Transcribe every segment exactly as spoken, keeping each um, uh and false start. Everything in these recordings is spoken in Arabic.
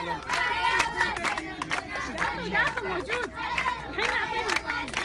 موجود الحين اعطيهم.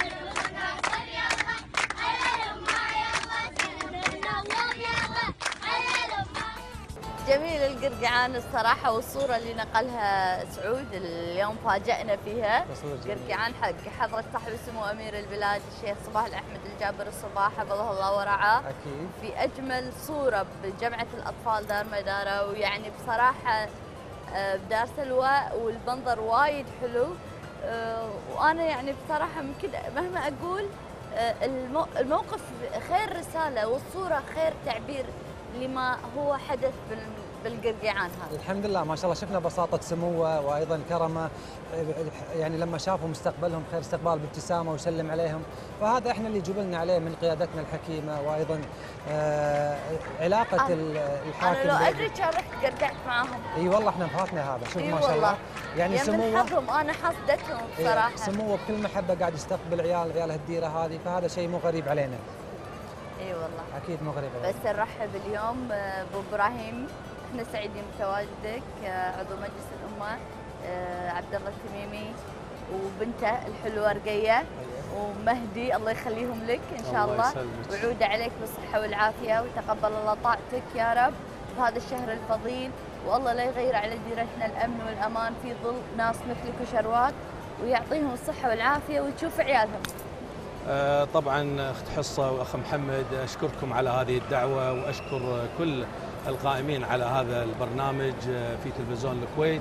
جميل القرقعان الصراحة، والصورة اللي نقلها سعود اليوم فاجأنا فيها. قرقعان حق حضرة صاحب السمو أمير البلاد الشيخ صباح الأحمد الجابر الصباح حفظه الله ورعاه. أكيد. في أجمل صورة بجمعة الأطفال دار مدارة، ويعني بصراحة بدار سلوى والمنظر وايد حلو. وأنا يعني بصراحة ممكن مهما أقول الموقف خير رسالة والصورة خير تعبير لما هو حدث بالقرقعان هذا. الحمد لله ما شاء الله شفنا بساطة سموه وايضا كرمه، يعني لما شافوا مستقبلهم خير استقبال بابتسامه وسلم عليهم، فهذا احنا اللي جبلنا عليه من قيادتنا الحكيمه، وايضا آه علاقه أنا الحاكم. انا لو ادري كان رحت قرقعت معاهم. اي والله احنا فاتنا هذا، شوف إيه ما شاء الله يعني سموه من حظهم انا حاسدتهم بصراحه. إيه سموه بكل محبه قاعد يستقبل عيال عيال هالديره هذه، فهذا شيء مو غريب علينا. اي أيوة والله اكيد مو غريب علينا. بس نرحب اليوم ابو ابراهيم، احنا سعيدين بتواجدك عضو مجلس الامه عبد الله التميمي وبنته الحلوه رقيه ومهدي، الله يخليهم لك ان شاء الله, الله ويعود عليك بالصحه والعافيه، وتقبل الله طاعتك يا رب بهذا الشهر الفضيل، والله لا يغير على ديرتنا الامن والامان في ظل ناس مثلك وشروات، ويعطيهم الصحه والعافيه وتشوف عيالهم. آه طبعا اخت حصه واخ محمد، اشكركم على هذه الدعوه، واشكر كل القائمين على هذا البرنامج في تلفزيون الكويت.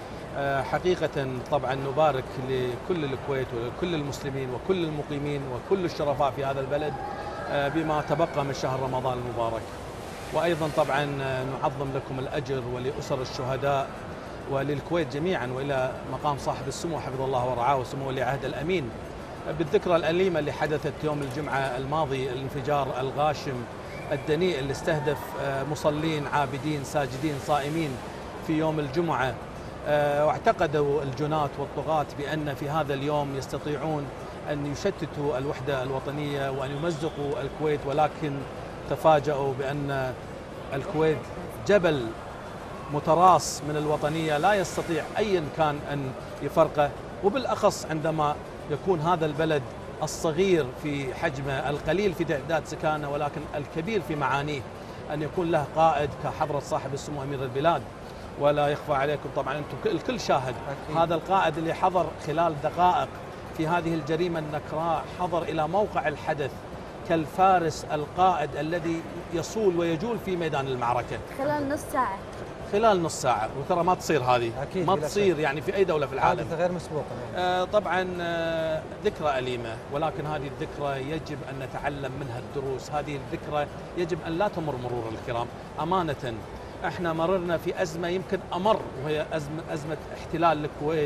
حقيقة طبعا نبارك لكل الكويت وكل المسلمين وكل المقيمين وكل الشرفاء في هذا البلد بما تبقى من شهر رمضان المبارك، وأيضا طبعا نعظم لكم الأجر ولأسر الشهداء وللكويت جميعا، وإلى مقام صاحب السمو حفظه الله ورعاه وسمو ولي عهد الأمين بالذكرى الأليمة اللي حدثت يوم الجمعة الماضي، الانفجار الغاشم الدنيء اللي استهدف مصلين عابدين ساجدين صائمين في يوم الجمعة. واعتقدوا الجناة والطغاة بأن في هذا اليوم يستطيعون أن يشتتوا الوحدة الوطنية وأن يمزقوا الكويت، ولكن تفاجؤوا بأن الكويت جبل متراص من الوطنية لا يستطيع أيا كان أن يفرقه، وبالأخص عندما يكون هذا البلد الصغير في حجمه، القليل في تعداد سكانه ولكن الكبير في معانيه، أن يكون له قائد كحضرة صاحب السمو أمير البلاد. ولا يخفى عليكم طبعا أنتم الكل شاهد أكيد. هذا القائد اللي حضر خلال دقائق في هذه الجريمة النكراء، حضر إلى موقع الحدث كالفارس القائد الذي يصول ويجول في ميدان المعركة خلال نص ساعة خلال نص ساعة وترى ما تصير هذه أكيد ما تصير يعني في أي دولة في العالم، حادثة غير مسبوقة يعني. آه طبعا آه ذكرى أليمة، ولكن هذه الذكرى يجب أن نتعلم منها الدروس، هذه الذكرى يجب أن لا تمر مرور الكرام أمانة. احنا مررنا في أزمة يمكن أمر، وهي أزمة, أزمة احتلال الكويت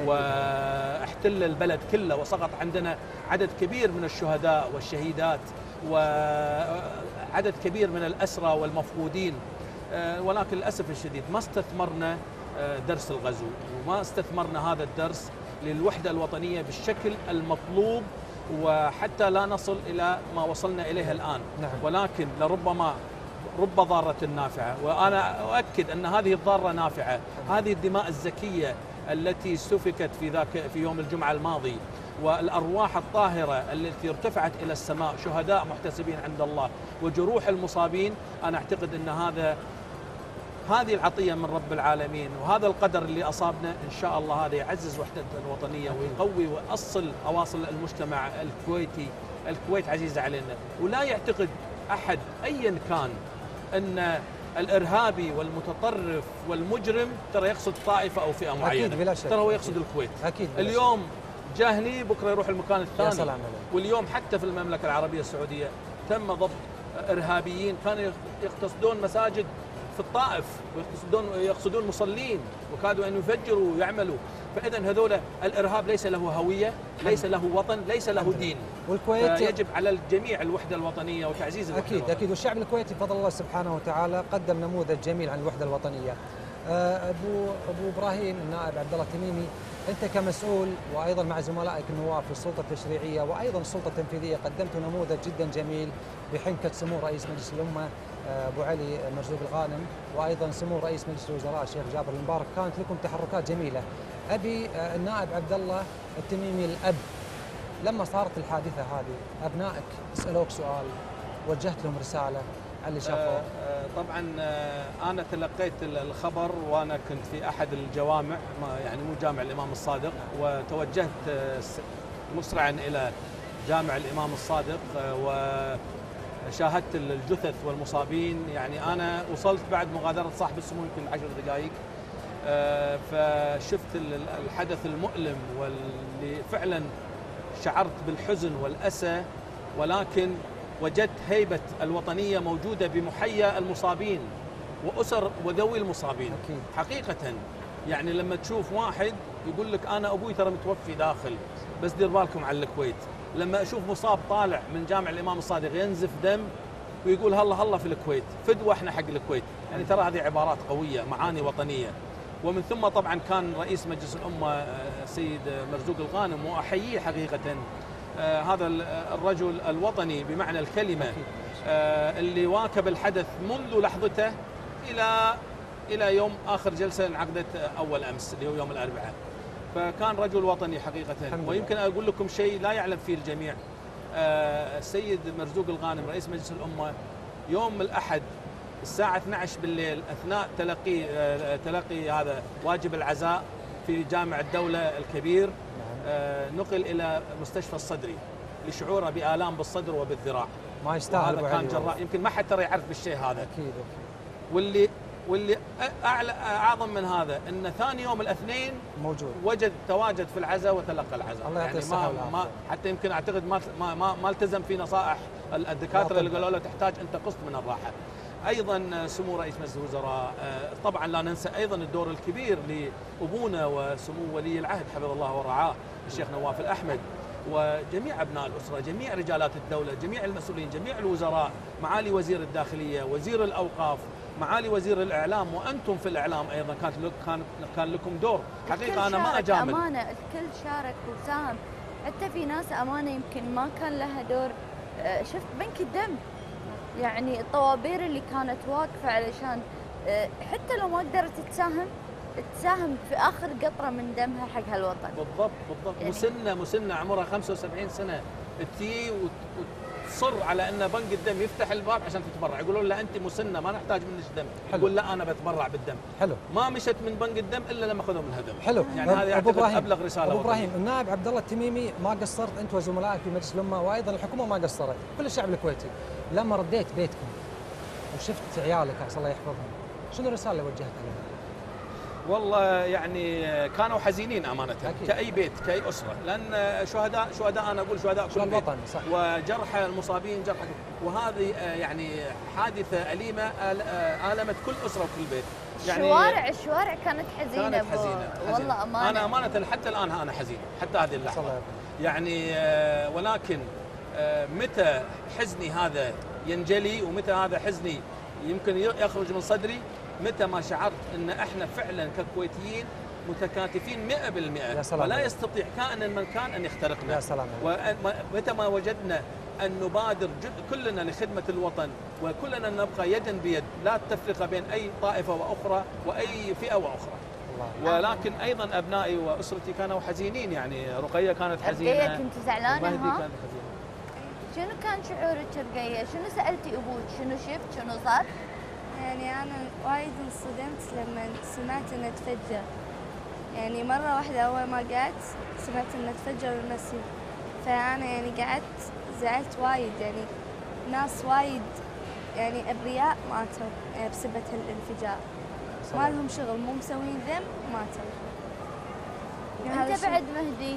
واحتل البلد كله، وسقط عندنا عدد كبير من الشهداء والشهيدات وعدد كبير من الأسرى والمفقودين، ولكن للأسف الشديد ما استثمرنا درس الغزو، وما استثمرنا هذا الدرس للوحدة الوطنية بالشكل المطلوب، وحتى لا نصل إلى ما وصلنا إليه الآن. نعم. ولكن لربما رب ضارة نافعة، وأنا أؤكد أن هذه الضارة نافعة، هذه الدماء الزكية التي سفكت في ذاك في يوم الجمعة الماضي، والأرواح الطاهرة التي ارتفعت إلى السماء، شهداء محتسبين عند الله وجروح المصابين، أنا أعتقد أن هذا هذه العطية من رب العالمين، وهذا القدر اللي أصابنا إن شاء الله هذا يعزز وحدتنا الوطنية ويقوي ويأصل أواصل المجتمع الكويتي. الكويت عزيزة علينا، ولا يعتقد أحد أيا كان أن الإرهابي والمتطرف والمجرم ترى يقصد طائفة أو فئة معينة، ترى هو يقصد الكويت. أكيد اليوم جاهني بكرة يروح المكان الثاني. يا سلام. واليوم حتى في المملكة العربية السعودية تم ضبط إرهابيين كانوا يقتصدون مساجد في الطائف ويقصدون يقصدون مصلين، وكادوا أن يفجروا ويعملوا. فإذا هذول الإرهاب ليس له هوية، ليس له وطن، ليس له دين، والكويت يجب على الجميع الوحدة الوطنية وتعزيز الوحدة أكيد الوطنية. أكيد. والشعب الكويتي بفضل الله سبحانه وتعالى قدم نموذج جميل عن الوحدة الوطنية. أبو أبو إبراهيم النائب عبد الله التميمي، أنت كمسؤول وأيضا مع زملائك النواب في السلطة التشريعية وأيضا السلطة التنفيذية قدمت نموذج جدا جميل بحنكة سمو رئيس مجلس الأمة ابو علي مرزوق الغانم وايضا سمو رئيس مجلس الوزراء الشيخ جابر المبارك، كانت لكم تحركات جميله. ابي النائب عبد الله التميمي الاب، لما صارت الحادثه هذه ابنائك سالوك سؤال، وجهت لهم رساله على اللي شافوه؟ طبعا انا تلقيت الخبر وانا كنت في احد الجوامع، يعني مو جامع الامام الصادق، وتوجهت مسرعا الى جامع الامام الصادق وشاهدت الجثث والمصابين. يعني انا وصلت بعد مغادره صاحب السمو يمكن عشر دقائق، فشفت الحدث المؤلم واللي فعلا شعرت بالحزن والاسى، ولكن وجدت هيبة الوطنية موجودة بمحيا المصابين وأسر وذوي المصابين. أكيد. حقيقة يعني لما تشوف واحد يقول لك أنا أبوي ترى متوفي داخل، بس دير بالكم على الكويت. لما أشوف مصاب طالع من جامع الإمام الصادق ينزف دم ويقول هلا هلا في الكويت، فدوة احنا حق الكويت، يعني ترى هذه عبارات قوية، معاني وطنية. ومن ثم طبعا كان رئيس مجلس الأمة السيد مرزوق الغانم، وأحييه حقيقة، آه هذا الرجل الوطني بمعنى الكلمة، آه اللي واكب الحدث منذ لحظته إلى إلى يوم آخر جلسة انعقدت أول أمس اللي هو يوم الأربعاء. فكان رجل وطني حقيقة. ويمكن أقول لكم شيء لا يعلم فيه الجميع، آه السيد مرزوق الغانم رئيس مجلس الأمة يوم الأحد الساعة اثنعش عشر بالليل أثناء تلقي آه تلقي هذا واجب العزاء في جامع الدولة الكبير، آه نقل إلى مستشفى الصدري لشعوره بآلام بالصدر وبالذراع. ما يستاهل هذا كان جراء، يمكن ما حد ترى يعرف بالشيء هذا. أكيد أكيد. واللي واللي أعلى أعظم من هذا أن ثاني يوم الاثنين موجود، وجد تواجد في العزاء وتلقى العزاء. الله يعطيه يعني الصحة ما, ما حتى يمكن أعتقد ما ما ما, ما التزم في نصائح الدكاترة اللي قالوا له تحتاج أنت قسط من الراحة. أيضا سمو رئيس مجلس الوزراء، طبعا لا ننسى أيضا الدور الكبير لأبونا وسمو ولي العهد حفظه الله ورعاه الشيخ نواف الأحمد، وجميع أبناء الأسرة، جميع رجالات الدولة، جميع المسؤولين، جميع الوزراء، معالي وزير الداخلية، وزير الأوقاف، معالي وزير الإعلام، وأنتم في الإعلام أيضا كانت كان كان لكم دور. حقيقة أنا ما أجامل، أمانة الكل شارك وساهم، حتى في ناس أمانة يمكن ما كان لها دور. شفت بنك الدم، يعني الطوابير اللي كانت واقفة علشان حتى لو ما قدرت تساهم تساهم في آخر قطرة من دمها حق هالوطن. بالضبط بالضبط. يعني مسنة مسنة عمرها خمسة وسبعين سنة تي وتصر على أن بنك الدم يفتح الباب عشان تتبرع، يقولون لا أنت مسنة ما نحتاج منك دم، تقول لا أنا بتبرع بالدم. حلو. ما مشت من بنك الدم إلا لما أخذوا منها دم. حلو. يعني هذه أعتقد أبلغ رسالة. أبو إبراهيم، النائب عبد الله التميمي ما قصرت أنت وزملائك في مجلس الأمة، وأيضا الحكومة ما قصرت، كل الشعب الكويتي لما رديت بيتكم وشفت عيالك عسى الله يحفظهم، شنو الرسالة اللي وجهتها لهم؟ والله يعني كانوا حزينين امانه. أكيد. كاي بيت كاي اسره، لان شهداء شهداء انا اقول شهداء كل بيت، صح. وجرحى المصابين جرحى، وهذه يعني حادثه اليمه المت كل اسره وكل بيت. يعني الشوارع الشوارع كانت حزينه. كانت حزينه, حزينة. والله امانه انا امانه حتى الان انا حزين حتى هذه اللحظه يعني. ولكن متى حزني هذا ينجلي ومتى هذا حزني يمكن يخرج من صدري؟ متى ما شعرت ان احنا فعلا ككويتيين متكاتفين مئة بالمئة، ولا يستطيع كائن من كان ان يخترقنا. يا سلام. ومتى ما وجدنا ان نبادر كلنا لخدمه الوطن، وكلنا نبقى يدا بيد، لا تفرقه بين اي طائفه واخرى واي فئه واخرى. الله. ولكن ايضا ابنائي واسرتي كانوا حزينين، يعني رقيه كانت حزينه. رقيه كنت زعلانه؟ مهدي كانت حزينه. شنو كان شعورك رقيه؟ شنو سالتي ابوك؟ شنو شفت؟ شنو صار؟ يعني أنا وايد انصدمت لما سمعت إنه تفجر، يعني مرة واحدة أول ما قعدت سمعت إنه تفجر المسجد، فأنا يعني قعدت زعلت وايد، يعني ناس وايد يعني أبرياء ماتوا يعني بسبب هالانفجار، ما لهم شغل، مو مسوين ذنب ماتوا. يعني أنت بعد مهدي؟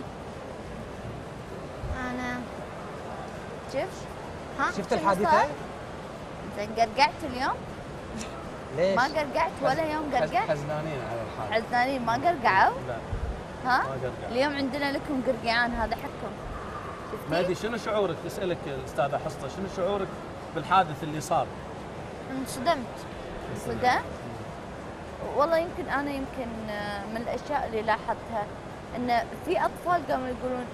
أنا شفت؟ ها؟ شفت الحادثة؟ زين قرقعت اليوم؟ ليش؟ ما قرقعت ولا يوم قرقعت؟ حزنانين على الحال. حزنانين ما قرقعوا؟ لا. ها؟ ما قرقعوا. اليوم عندنا لكم قرقعان، هذا حقكم. مهدي شنو شعورك؟ تسألك الأستاذة حصة، شنو شعورك بالحادث اللي صار؟ انصدمت. انصدمت؟ والله يمكن أنا يمكن من الأشياء اللي لاحظتها إن في أطفال قاموا يقولون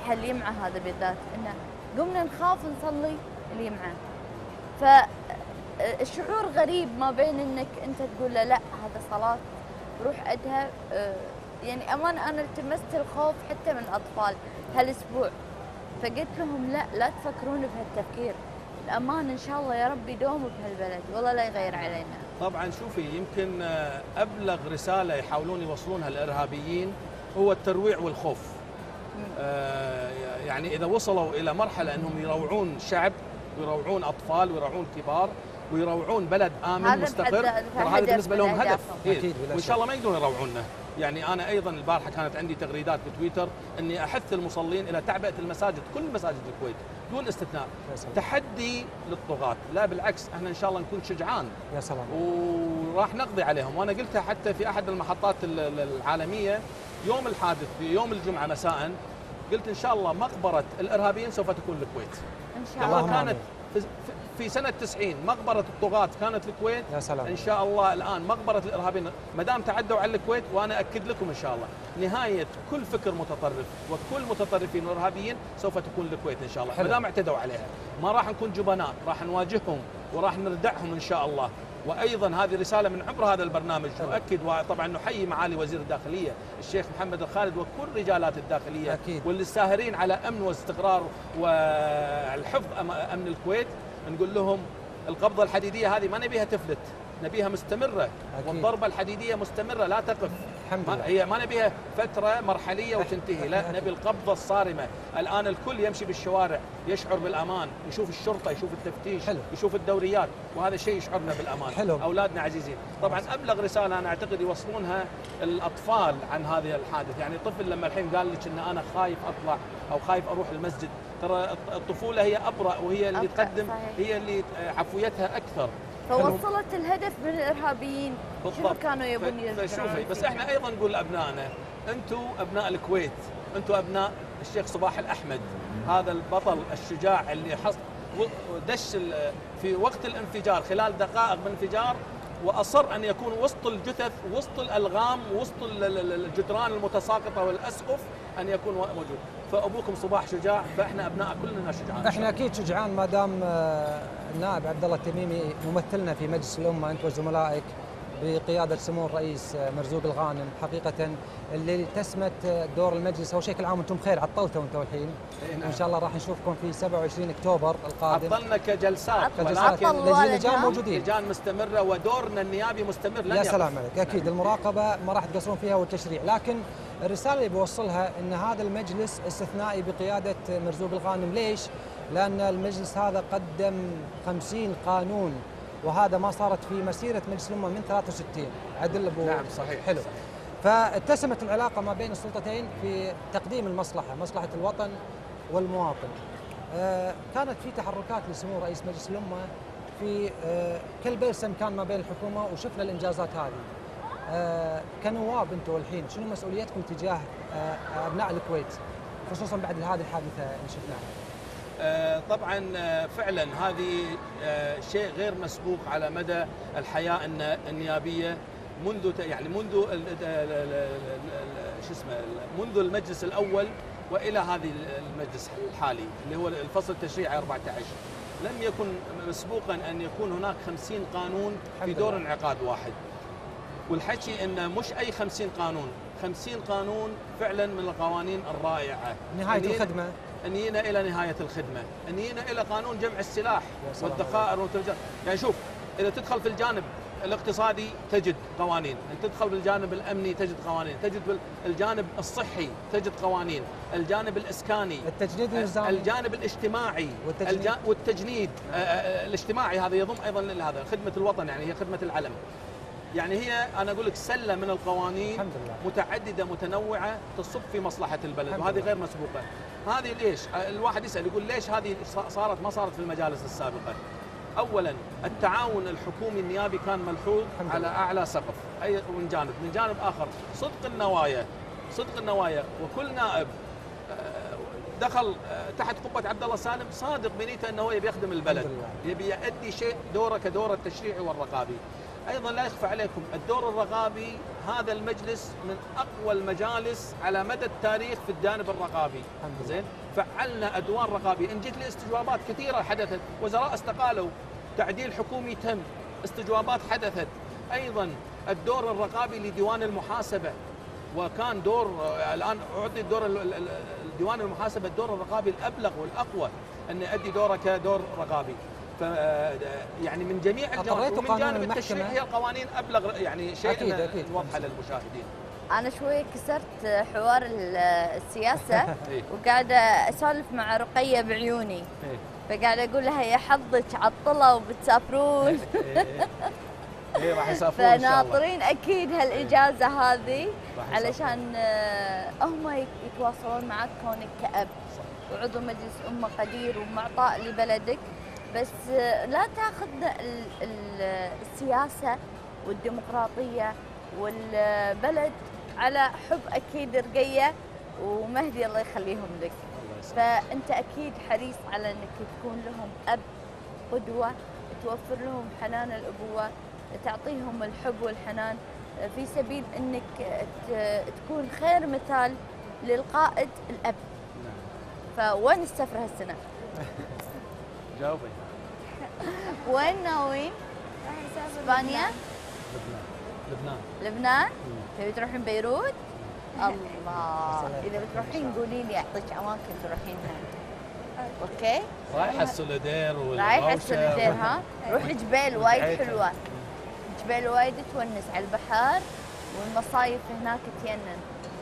هاليمعة هذا بالذات، إنه قمنا نخاف نصلي اليمعة. ف الشعور غريب ما بين انك انت تقول له لا هذا صلاه روح ادها. يعني امانه انا التمست الخوف حتى من الاطفال هالاسبوع، فقلت لهم لا لا تفكرون بهالتفكير، الأمان إن شاء الله يا رب يدوم بهالبلد والله لا يغير علينا. طبعا شوفي يمكن أبلغ رسالة يحاولون يوصلونها الإرهابيين هو الترويع والخوف. آه يعني إذا وصلوا إلى مرحلة أنهم يروعون شعب ويروعون أطفال ويروعون كبار ويروعون بلد آمن مستقر، هذا بالنسبة لهم هدف. أكيد وإن شاء الله ما يقدرون يروعونه. يعني أنا أيضا البارحة كانت عندي تغريدات بتويتر أني أحث المصلين إلى تعبئة المساجد، كل مساجد الكويت دون استثناء. تحدي للطغاة، لا بالعكس احنا إن شاء الله نكون شجعان يا سلام وراح نقضي عليهم. وأنا قلتها حتى في أحد المحطات العالمية يوم الحادث في يوم الجمعة مساء، قلت إن شاء الله مقبرة الإرهابيين سوف تكون الكويت. إن شاء الله. كانت في سنة تسعين مقبرة الطغاة كانت الكويت، يا سلام. إن شاء الله الآن مقبرة الإرهابيين ما دام تعدوا على الكويت، وأنا أكد لكم إن شاء الله نهاية كل فكر متطرف وكل متطرفين وإرهابيين سوف تكون الكويت إن شاء الله. ما دام اعتدوا عليها ما راح نكون جبناء، راح نواجههم وراح نردعهم إن شاء الله. وايضا هذه رساله من عبر هذا البرنامج نؤكد، وطبعا نحيي معالي وزير الداخليه الشيخ محمد الخالد وكل رجالات الداخليه أكيد. واللي ساهرين على امن واستقرار والحفظ امن الكويت، نقول لهم القبضه الحديديه هذه ما نبيها تفلت، نبيها مستمره أكيد. والضربه الحديديه مستمره لا تقف. الحمد لله. هي ما نبيها فتره مرحليه وتنتهي، لا نبي القبضه الصارمه. الان الكل يمشي بالشوارع يشعر بالامان، يشوف الشرطه، يشوف التفتيش، حلو. يشوف الدوريات، وهذا شيء يشعرنا بالامان. حلو. اولادنا عزيزين. طبعا ابلغ رساله انا اعتقد يوصلونها الاطفال عن هذه الحادث. يعني طفل لما الحين قال لك ان انا خايف اطلع او خايف اروح المسجد، ترى الطفوله هي ابرأ وهي اللي تقدم، هي اللي عفويتها اكثر. فوصلت الهدف من الارهابيين. شنو كانوا يبون يرجعون؟ فشوفي بس احنا ايضا نقول لابنائنا انتم ابناء الكويت، انتم ابناء الشيخ صباح الاحمد، هذا البطل الشجاع اللي حص دش في وقت الانفجار خلال دقائق من الانفجار، واصر ان يكون وسط الجثث وسط الالغام وسط الجدران المتساقطه والاسقف ان يكون موجود. فابوكم صباح شجاع، فاحنا ابناء كلنا شجعان. احنا اكيد شجعان ما دام النائب عبد الله التميمي ممثلنا في مجلس الامه انت وزملائك بقياده سمو الرئيس مرزوق الغانم، حقيقه اللي تسمت دور المجلس. اول شيء كل عام وانتم بخير، عطلتوا انتم الحين وان شاء الله راح نشوفكم في سبعة وعشرين اكتوبر القادم. عطلنا كجلسات كجلسات اللجان موجودين، لجان مستمره ودورنا النيابي مستمر. يا سلام عليك. اكيد المراقبه ما راح تقصرون فيها والتشريع، لكن الرساله اللي بوصلها ان هذا المجلس استثنائي بقياده مرزوق الغانم. ليش؟ لان المجلس هذا قدم خمسين قانون، وهذا ما صارت في مسيره مجلس الامه من ثلاثة وستين. عدل ابو نعم صحيح حلو. فاتسمت العلاقه ما بين السلطتين في تقديم المصلحه، مصلحه الوطن والمواطن. آه كانت في تحركات لسمو رئيس مجلس الامه في آه كل بلسم كان ما بين الحكومه، وشفنا الانجازات هذه. آه كنواب انتم الحين شنو مسؤوليتكم تجاه آه ابناء الكويت خصوصا بعد هذه الحادثه اللي شفناها؟ آه طبعا فعلا هذه آه شيء غير مسبوق على مدى الحياه النيابيه منذ يعني منذ شو اسمه منذ المجلس الاول والى هذه المجلس الحالي اللي هو الفصل التشريعي أربعة عشر. لم يكن مسبوقا ان يكون هناك خمسين قانون في دور انعقاد واحد. والحكي ان مش اي خمسين قانون، خمسين قانون فعلا من القوانين الرائعه. نهايه الخدمه، انينا الى نهايه الخدمه، انينا الى قانون جمع السلاح والذخائر والتجار. يعني شوف اذا تدخل في الجانب الاقتصادي تجد قوانين، ان تدخل بالجانب الامني تجد قوانين، تجد بالجانب الصحي تجد قوانين، الجانب الاسكاني، التجنيد النظامي، الجانب الاجتماعي والتجنيد, الجا... والتجنيد الاجتماعي هذا يضم ايضا هذا خدمه الوطن، يعني هي خدمه العلم. يعني هي انا اقول لك سله من القوانين متعدده متنوعه تصب في مصلحه البلد، وهذه غير مسبوقه. هذه ليش؟ الواحد يسال يقول ليش هذه صارت ما صارت في المجالس السابقه؟ اولا التعاون الحكومي النيابي كان ملحوظ على اعلى سقف، اي من جانب، من جانب اخر صدق النوايا، صدق النوايا، وكل نائب دخل تحت قبه عبد الله سالم صادق بنيته انه هو يبي يخدم البلد، يبي يؤدي شيء دوره كدور التشريعي والرقابي. ايضا لا يخفى عليكم الدور الرقابي، هذا المجلس من اقوى المجالس على مدى التاريخ في الجانب الرقابي. زين، فعلنا ادوار رقابيه، ان جيت لاستجوابات كثيره حدثت، وزراء استقالوا، تعديل حكومي تم، استجوابات حدثت، ايضا الدور الرقابي لديوان المحاسبه، وكان دور الان اعطي دور ديوان المحاسبه الدور الرقابي الابلغ والاقوى ان يؤدي دوره كدور رقابي. ف يعني من جميع الجوانب، ومن جانب التشريع هي القوانين ابلغ يعني شيء أكيد أكيد واضحه للمشاهدين. انا شويه كسرت حوار السياسه وقاعده اسولف مع رقيه بعيوني، فقاعده اقول لها يا حظك عطله وبتسافرون. ايه راح يسافرون ان شاء الله. فناطرين اكيد هالاجازه هذه علشان هم يتواصلون معك كونك كأب وعضو مجلس امه قدير ومعطاء لبلدك، بس لا تاخذ السياسه والديمقراطيه والبلد على حب. اكيد رقيه ومهدي الله يخليهم لك، فانت اكيد حريص على انك تكون لهم اب قدوه، توفر لهم حنان الابوه، تعطيهم الحب والحنان في سبيل انك تكون خير مثال للقائد الاب. فوين السفره هالسنه؟ جاوبي. وين ناويين؟ اسبانيا؟ لبنان. لبنان؟ تبي تروحين بيروت؟ الله، اذا بتروحين قولي لي اعطيك اماكن تروحينها. اوكي؟ رايحه السوليدير ولا رايحه السوليدير ها؟ روحي جبال وايد حلوه. جبال وايد تونس على البحر والمصايف هناك تينن.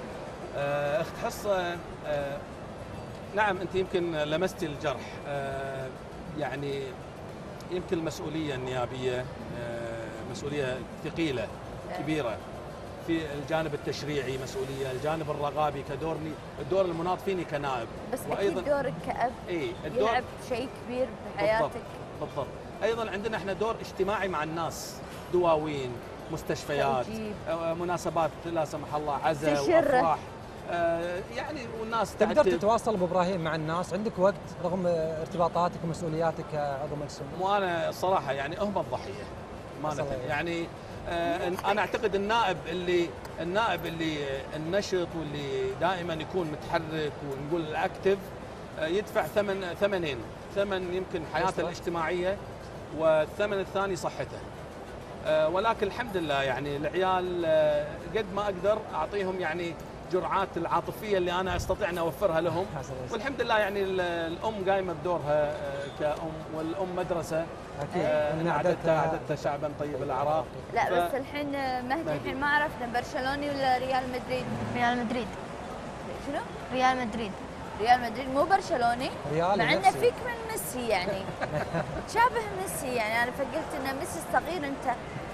اخت حصه، أه نعم انت يمكن لمستي الجرح. أه يعني يمكن المسؤوليه النيابيه أه مسؤوليه ثقيله كبيره، في الجانب التشريعي مسؤوليه، الجانب الرقابي كدورني الدور المناط فيني كنائب، بس اكيد دورك كأب اي يلعب شيء كبير بحياتك. بالضبط بالضبط. ايضا عندنا احنا دور اجتماعي مع الناس، دواوين، مستشفيات، آه مناسبات لا سمح الله عزاء وافراح، آه يعني والناس تقدر تتواصل ابو ابراهيم مع الناس؟ عندك وقت رغم ارتباطاتك ومسؤولياتك كعضو مجلس الامه؟ وانا الصراحه يعني هم الضحيه ما يعني آه انا اعتقد النائب اللي النائب اللي النشط واللي دائما يكون متحرك ونقول الاكتف آه يدفع ثمن ثمنين، ثمن يمكن حياته الاجتماعيه والثمن الثاني صحته. آه ولكن الحمد لله يعني العيال آه قد ما اقدر اعطيهم يعني جرعات العاطفيه اللي انا استطيع ان اوفرها لهم، والحمد لله يعني الام قايمه بدورها آه كأم، والام مدرسه اكيد آه اعددتها اعددتها شعبا طيب الاعراق. لا ف... بس الحين مهدي الحين ما عرفنا برشلوني ولا ريال مدريد؟ ريال مدريد. شنو؟ ريال مدريد. ريال مدريد مو برشلوني؟ ريال مع انه فيك من ميسي يعني تشابه ميسي، يعني انا فقلت ان ميسي الصغير انت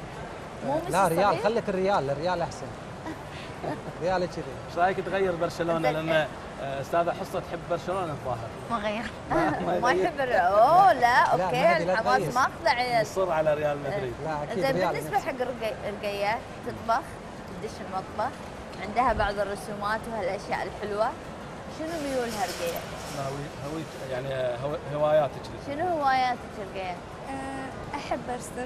مو ميسي لا ريال الصغير؟ خليك الريال، الريال احسن. ريال كذي. ايش رايك تغير برشلونه؟ لان استاذه حصه تحب برشلونه الظاهر. ما غير. ما يحب اوه لا اوكي الحماس ماخذه عيال. مصر على ريال مدريد. لا اكيد زين بالنسبه حق رقيه تطبخ، تدش المطبخ، عندها بعض الرسومات وهالاشياء الحلوه، شنو ميولها رقيه؟ هوي يعني هواياتك شنو هواياتك رقيه؟ احب ارسم،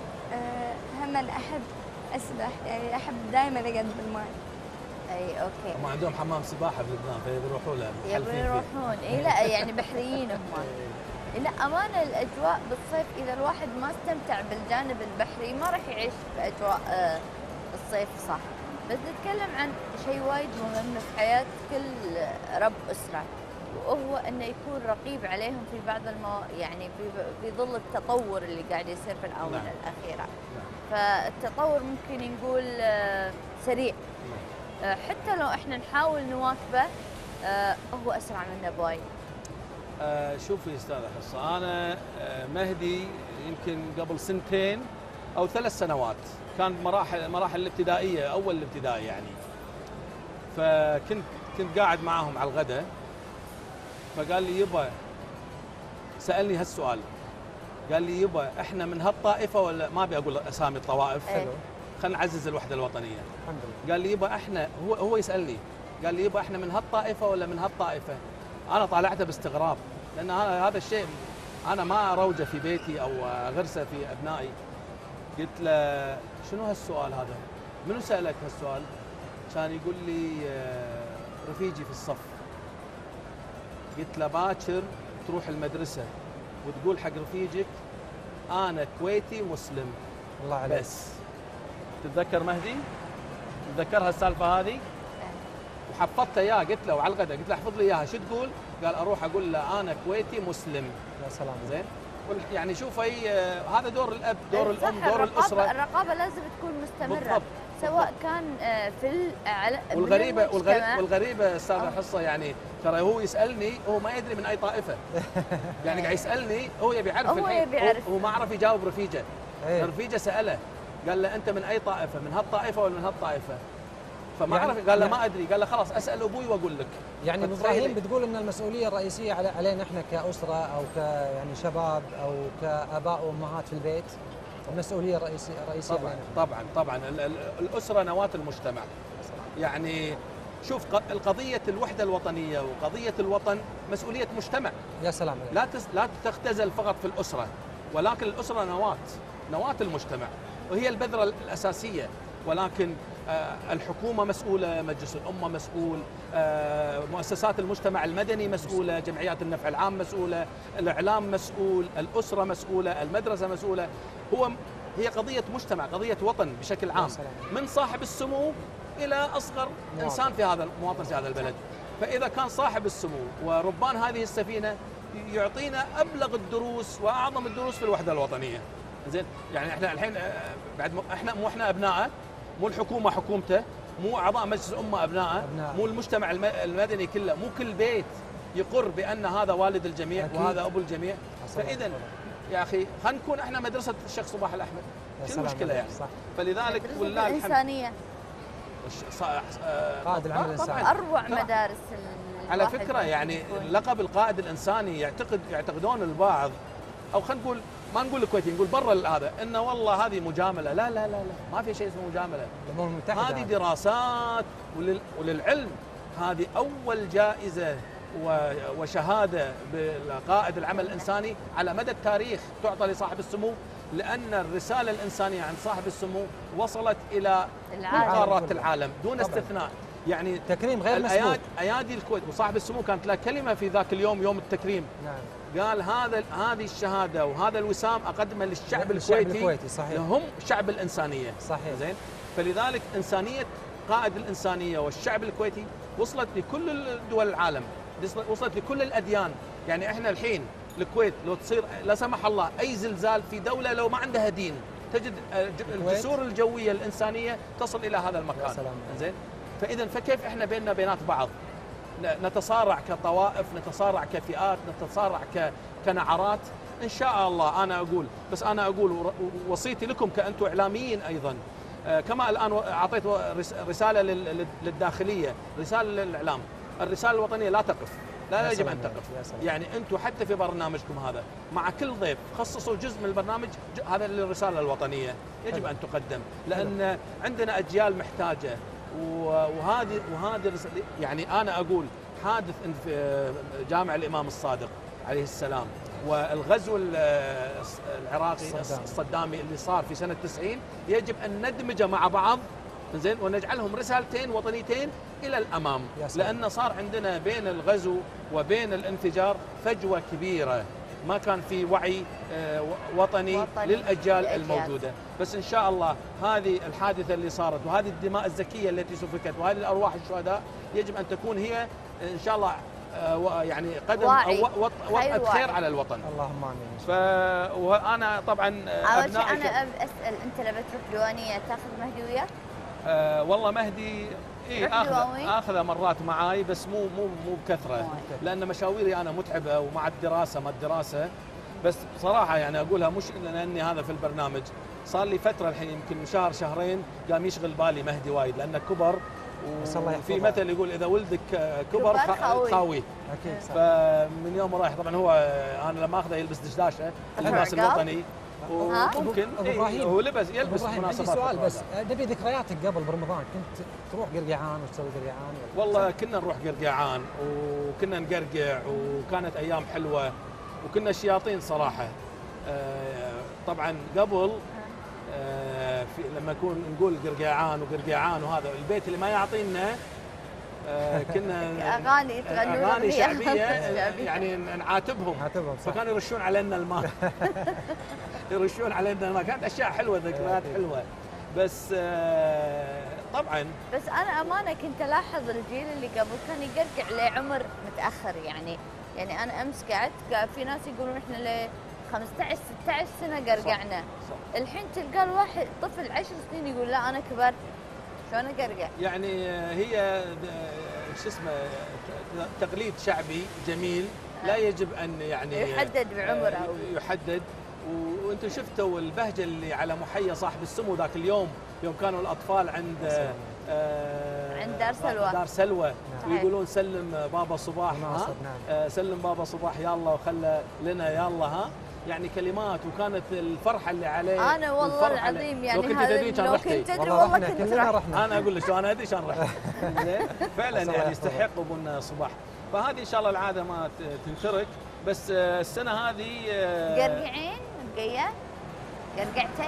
هم احب اسبح، يعني احب دائما اقعد بالماء. اي اوكي. هم عندهم حمام سباحه في لبنان فيروحوا له. يبون يروحون، اي لا يعني بحريين هم. لا امانه الاجواء بالصيف اذا الواحد ما استمتع بالجانب البحري ما راح يعيش باجواء الصيف صح. بس نتكلم عن شيء وايد مهم في حياه كل رب اسره، وهو انه يكون رقيب عليهم في بعض المو... يعني في في ظل التطور اللي قاعد يصير في الاونه نعم. الاخيره. فالتطور ممكن نقول سريع، حتى لو احنا نحاول نواكبه هو اسرع منا بوايد. آه شوفي استاذه حصه، انا آه مهدي يمكن قبل سنتين او ثلاث سنوات كان مراحل مراحل الابتدائيه، اول الابتدائي يعني، فكنت كنت قاعد معاهم على الغداء، فقال لي يبا، سالني هالسؤال، قال لي يبا احنا من هالطائفه ولا ما ابي اقول اسامي الطوائف، حلو، خلينا نعزز الوحده الوطنيه. الحمد لله. قال لي يبا احنا هو هو يسالني، قال لي يبا احنا من هالطائفه ولا من هالطائفه؟ انا طالعته باستغراب، لان هذا الشيء انا ما اروجه في بيتي او اغرسه في ابنائي. قلت له شنو هالسؤال هذا؟ منو سالك هالسؤال؟ كان يقول لي رفيجي في الصف. قلت له باكر تروح المدرسه وتقول حق رفيجك انا كويتي مسلم. الله عليك. بس تتذكر مهدي؟ تتذكرها السالفه هذه؟ وحفظتها اياها، قلت له على الغداء قلت له احفظ لي اياها، شو تقول؟ قال اروح اقول له انا كويتي مسلم. يا سلام. زين. يعني شوف هي هذا دور الاب، دور صح، الام، دور الرقابة الاسره. الرقابه لازم تكون مستمره بالضبط. سواء كان آه، في العل... والغريبه والغريبه, والغريبة والغريبه استاذ حصه يعني ترى هو يسالني هو ما يدري من اي طائفه. يعني قاعد يسالني هو يبي يعرف هو الحين، يبي يعرف. هو ما عرف يجاوب رفيجه. إيه. رفيجه ساله قال له انت من اي طائفه؟ من هالطائفه ولا من هالطائفه؟ فما يعني عرف، قال له يعني ما ادري، قال له خلاص اسال ابوي واقول لك. يعني ابو فتخيل. ابراهيم بتقول ان المسؤوليه الرئيسيه على علينا احنا كاسره او ك يعني شباب او كاباء وامهات في البيت، المسؤوليه الرئيسيه الرئيسيه طبعا علينا. طبعا طبعا ال- ال- الاسره نواه المجتمع. يعني شوف ق- القضيه الوحده الوطنيه وقضيه الوطن مسؤوليه مجتمع. يا سلام عليك. لا تس لا تختزل فقط في الاسره، ولكن الاسره نواه نواه المجتمع وهي البذره الاساسيه. ولكن آه، الحكومه مسؤوله، مجلس الامه مسؤول، آه، مؤسسات المجتمع المدني مسؤوله، جمعيات النفع العام مسؤوله، الاعلام مسؤول، الاسره مسؤوله، المدرسه مسؤوله. هو هي قضيه مجتمع، قضيه وطن بشكل عام، من صاحب السمو الى اصغر مواطن. انسان في هذا المواطن في هذا البلد. فاذا كان صاحب السمو وربان هذه السفينه يعطينا ابلغ الدروس واعظم الدروس في الوحده الوطنيه. زين، يعني احنا الحين آه، بعد م- احنا مو احنا ابنائه، مو الحكومه حكومته، مو اعضاء مجلس الامه ابنائه، أبناء. مو المجتمع الم- المدني كله، مو كل بيت يقر بان هذا والد الجميع أكيد. وهذا ابو الجميع. حصل. فاذا يا اخي خلينا نكون احنا مدرسه الشيخ صباح الاحمد. يا شو سلام المشكله عليك. يعني؟ صح. فلذلك مدرسة والله الحمد. الإنسانية الش- ص- آه، قائد العمل طبعاً. الإنساني. أروع ترى مدارس ال- على الواحد فكره يعني يكون. لقب القائد الانساني يعتقد يعتقدون البعض، او خلينا نقول ما نقول الكويتي، نقول برا هذا انه والله هذه مجامله. لا لا لا لا، ما في شيء اسمه مجامله. الامم المتحده. هذه دراسات، ولل وللعلم هذه اول جائزه و- وشهاده بقائد العمل الانساني على مدى التاريخ تعطى لصاحب السمو، لان الرساله الانسانيه عن صاحب السمو وصلت الى كل العالم قارات كله. العالم دون طبعاً. استثناء. يعني تكريم غير مسبوق. الأياد- ايادي الكويت وصاحب السمو كانت له كلمه في ذاك اليوم، يوم التكريم. نعم. قال هذا هذه الشهاده وهذا الوسام اقدمه للشعب للشعب الكويتي، الكويتي، صحيح. هم شعب الانسانيه. صحيح. زين، فلذلك انسانيه قائد الانسانيه والشعب الكويتي وصلت لكل دول العالم، وصلت لكل الاديان. يعني احنا الحين الكويت لو تصير لا سمح الله اي زلزال في دوله لو ما عندها دين، تجد الجسور الجويه الانسانيه تصل الى هذا المكان. يا سلام. زين، فاذا فكيف احنا بيننا بينات بعض نتصارع كطوائف، نتصارع كفئات، نتصارع ك- كنعرات؟ ان شاء الله انا اقول، بس انا اقول وصيتي لكم كانتم اعلاميين ايضا، آه، كما الان اعطيت رس- رساله لل- للداخليه، رساله للاعلام، الرساله الوطنيه لا تقف، لا يا يجب سلام ان يا تقف. يا سلام. يعني انتم حتى في برنامجكم هذا مع كل ضيف خصصوا جزء من البرنامج ج- هذا للرساله الوطنيه، يجب حلو. ان تقدم، لان عندنا اجيال محتاجه. و- وهذه وهذه الرس- يعني انا اقول حادث إن في جامع الامام الصادق عليه السلام والغزو ال- العراقي الصدام. الصدامي اللي صار في سنه تسعين يجب ان ندمجه مع بعض، زين، ونجعلهم رسالتين وطنيتين الى الامام، يا سلام. لان صار عندنا بين الغزو وبين الانفجار فجوه كبيره، ما كان في وعي آه، وطني, وطني للاجيال للأجيال. الموجوده. بس ان شاء الله هذه الحادثه اللي صارت وهذه الدماء الزكيه التي سفكت وهذه الارواح الشهداء يجب ان تكون هي ان شاء الله آه، و- يعني قدم واعي. او وط- خير وطأة خير واعي. على الوطن. اللهم امين. ف وانا طبعا آه، أول شيء أبنائي ك- أنا أب- أسأل أنت لما تروح ديوانية تاخذ مهدي وياك؟ آه والله مهدي إيه تروح اخذ دواوين؟ اخذه مرات معاي، بس مو مو مو بكثره، مو لان مشاويري انا متعبه ومع الدراسه ما الدراسه. بس بصراحه يعني اقولها مش لاني هذا في البرنامج، صار لي فتره الحين يمكن شهر شهرين قام يشغل بالي مهدي وايد، لانه كبر. بس الله وفي يحفظه. مثل يقول اذا ولدك كبر كبر خا- خاوي. خاوي. اكيد صح. فمن يوم رايح طبعا هو انا لما اخذه يلبس دشداشه اللباس عقاب؟ الوطني، وممكن أبو إيه، إبراهيم. هو لبس أبو يلبس إبراهيم، عندي مناسبات سؤال بس، الرياضة. نبي ذكرياتك قبل برمضان، كنت تروح قرقعان وتسوي قرقعان ولا؟ والله كنا نروح قرقعان وكنا نقرقع وكانت ايام حلوه وكنا شياطين صراحه. آه، طبعا قبل آه، في لما نكون نقول قرقعان وقرقعان وهذا البيت اللي ما يعطينا آه، كنا أغاني تغنون اغاني أغنية. شعبيه شعبية. يعني نعاتبهم، نعاتبهم، صح. فكانوا يرشون علينا الماء. يرشون علينا ما كانت اشياء حلوه ذكريات حلوه بس آه، طبعا. بس انا امانه كنت الاحظ الجيل اللي قبل كان يقرقع لعمر متاخر يعني يعني انا امس قعدت قاعد في ناس يقولون احنا ل خمسة عشر ستة عشر سنه قرقعنا. صح. صح. الحين تلقى الواحد طفل عشر سنين يقول لا انا كبرت شلون اقرقع؟ يعني هي شو اسمه تقليد شعبي جميل لا يجب ان يعني يحدد بعمر او يحدد. وانتم شفتوا البهجه اللي على محيا صاحب السمو ذاك اليوم يوم كانوا الاطفال عند آه عند دار سلوى دار سلوى ويقولون سلم بابا صباح ها آه سلم بابا صباح يلا وخلى لنا يلا ها يعني كلمات وكانت الفرحه اللي عليه. انا والله العظيم يعني لو كنت تدري كان رحتي كنت ادري والله كنت رحنا. انا اقول لك شلون ادري شلون رحت. فعلا يعني يستحق ابونا صباح. فهذه ان شاء الله العاده ما تنترك. بس السنه هذه قرقعين قيا قرقعتي؟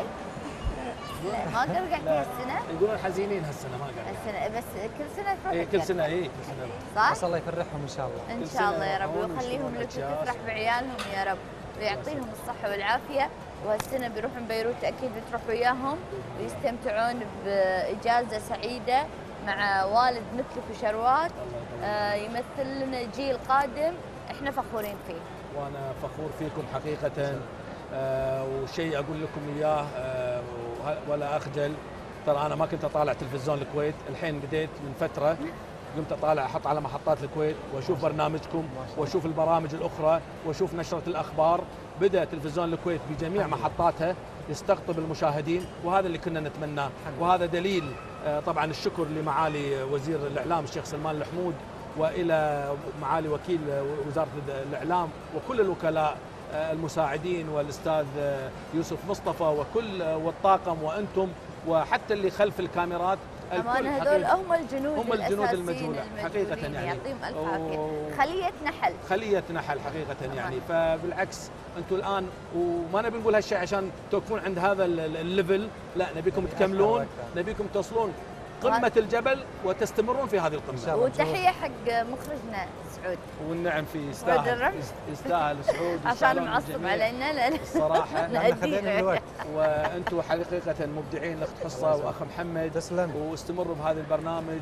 لا ما قرقعتي هالسنه؟ يقولون حزينين هالسنه ما قرقعتي السنه بس كل سنه تروح. اي كل سنه اي كل سنه صح؟ بس الله يفرحهم ان شاء الله. ان شاء الله يا رب ويخليهم لك وتفرح بعيالهم يا رب ويعطيهم الصحه والعافيه. وهالسنه بيروحون بيروت اكيد بتروح وياهم ويستمتعون باجازه سعيده مع والد مثلك وشروات آه يمثل لنا جيل قادم احنا فخورين فيه. وانا فخور فيكم حقيقه. آه وشيء اقول لكم اياه آه ولا اخجل. ترى انا ما كنت اطالع تلفزيون الكويت، الحين بديت من فتره قمت اطالع احط على محطات الكويت واشوف برنامجكم واشوف البرامج الاخرى واشوف نشره الاخبار. بدا تلفزيون الكويت بجميع محطاتها يستقطب المشاهدين وهذا اللي كنا نتمناه. وهذا دليل آه طبعا الشكر لمعالي وزير الاعلام الشيخ سلمان الحمود والى معالي وكيل وزاره الاعلام وكل الوكلاء المساعدين والاستاذ يوسف مصطفى وكل والطاقم وانتم وحتى اللي خلف الكاميرات. الكل هذول هم الجنود هم الجنود المجهوله حقيقه يعني يعطيهم الف عافيه. خليه نحل خليه نحل حقيقه يعني. فبالعكس انتم الان وما نبي نقول هالشيء عشان توقفون عند هذا الليفل، لا نبيكم تكملون نبيكم توصلون قمة الجبل وتستمرون في هذه القمة. وتحية حق مخرجنا سعود. والنعم في يستاهل يستاهل سعود عشان معصب علينا لا الصراحة خذينا الوقت. وانتم حقيقة مبدعين الاخت حصة واخ محمد. تسلم. واستمروا بهذا البرنامج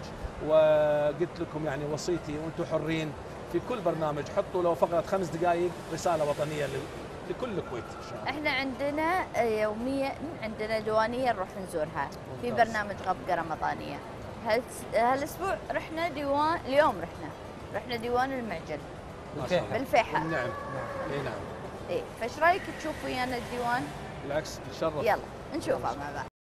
وقلت لكم يعني وصيتي وانتم حرين في كل برنامج حطوا لو فقط خمس دقائق رسالة وطنية لكل الكويت ان شاء الله. احنا عندنا يوميا عندنا ديوانيه نروح نزورها في برنامج غبقه رمضانيه. هالاسبوع رحنا ديوان اليوم رحنا رحنا ديوان المعجل بالفيحاء. نعم اي نعم. اي فايش رايك تشوف ويانا الديوان؟ بالعكس نتشرف. يلا نشوفها مع بعض.